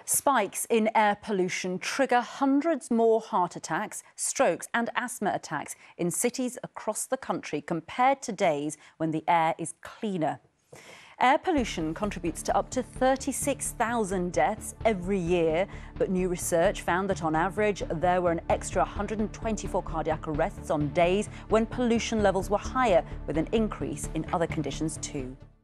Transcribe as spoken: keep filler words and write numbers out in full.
Spikes in air pollution trigger hundreds more heart attacks, strokes and asthma attacks in cities across the country compared to days when the air is cleaner. Air pollution contributes to up to thirty-six thousand deaths every year, but new research found that on average there were an extra one hundred twenty-four cardiac arrests on days when pollution levels were higher, with an increase in other conditions too.